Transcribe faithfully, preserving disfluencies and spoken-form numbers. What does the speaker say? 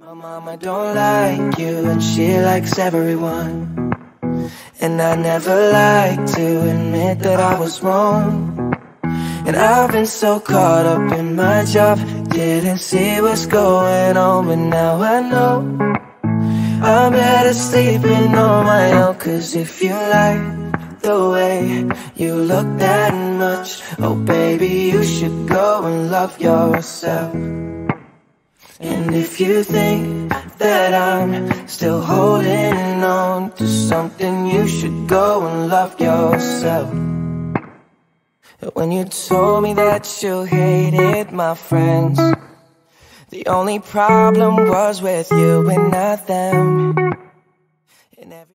My mama don't like you and she likes everyone, and I never like to admit that I was wrong. And I've been so caught up in my job, didn't see what's going on, but now I know I'm better sleeping on my own. Cause if you like the way you look that much, oh baby, you should go and love yourself. And if you think that I'm still holding on to something, you should go and love yourself. When you told me that you hated my friends, the only problem was with you and not them.